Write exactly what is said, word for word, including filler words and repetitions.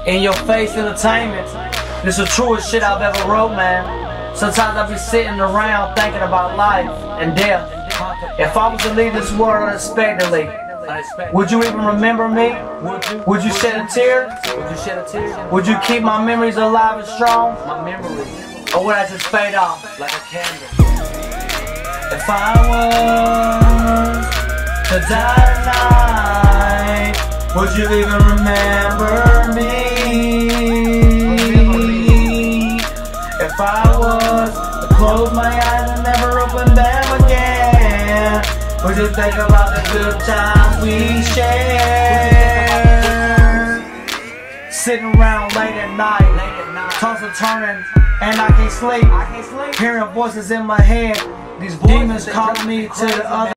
In your face entertainment. This is the truest shit I've ever wrote, man. Sometimes I be sitting around thinking about life and death. If I was to leave this world unexpectedly, would you even remember me? Would you shed a tear? Would you shed a tear? Would you keep my memories alive and strong? My memories. Or would I just fade off like a candle? If I was to die tonight, would you even remember me? If I was to close my eyes and never open them again, would you think about the good times we shared? Sitting around late at night, tossing, turning, and I can't sleep. Hearing voices in my head, these demons calling me to the other.